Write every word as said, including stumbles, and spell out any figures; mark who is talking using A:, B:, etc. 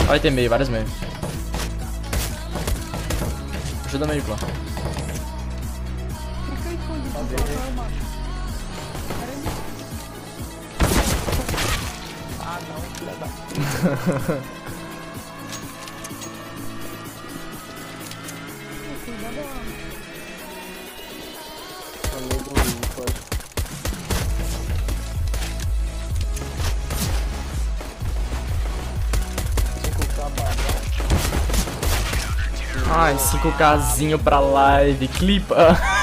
A: Vai ter meio, vários meios. Ajuda meio, pô.
B: Ah, não, filha da...
A: Ai, cinco Kzinho pra live. Clipa.